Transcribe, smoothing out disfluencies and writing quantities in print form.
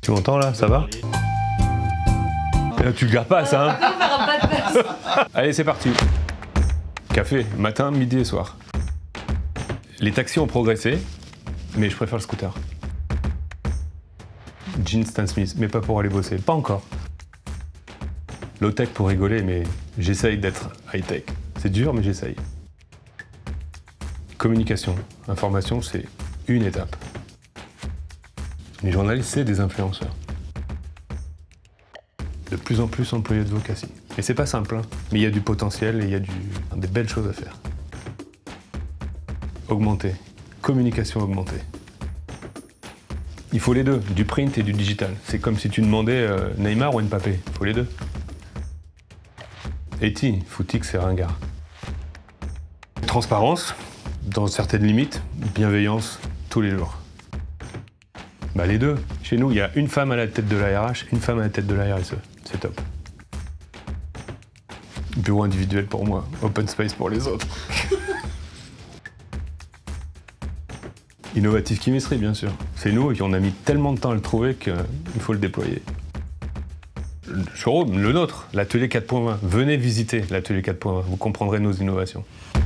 Tu m'entends là? Ça va? Là, tu le gardes pas ça, hein? Allez, c'est parti. Café, matin, midi et soir. Les taxis ont progressé, mais je préfère le scooter. Jeans Stan Smith, mais pas pour aller bosser, pas encore. Low-tech pour rigoler, mais j'essaye d'être high-tech. C'est dur, mais j'essaye. Communication, information, c'est une étape. Les journalistes, c'est des influenceurs. De plus en plus employés de vocation. Et c'est pas simple, hein, mais il y a du potentiel et il y a des belles choses à faire. Augmenter. Communication augmentée. Il faut les deux, du print et du digital. C'est comme si tu demandais Neymar ou Mbappé. Il faut les deux. E.T., Footix et ringard. Transparence, dans certaines limites. Bienveillance, tous les jours. Bah les deux. Chez nous, il y a une femme à la tête de la RH, une femme à la tête de la RSE. C'est top. Bureau individuel pour moi, open space pour les autres. Innovative Chemistry, bien sûr. C'est nous et on a mis tellement de temps à le trouver qu'il faut le déployer. Le showroom, le nôtre, l'atelier 4.20. Venez visiter l'atelier 4.20, vous comprendrez nos innovations.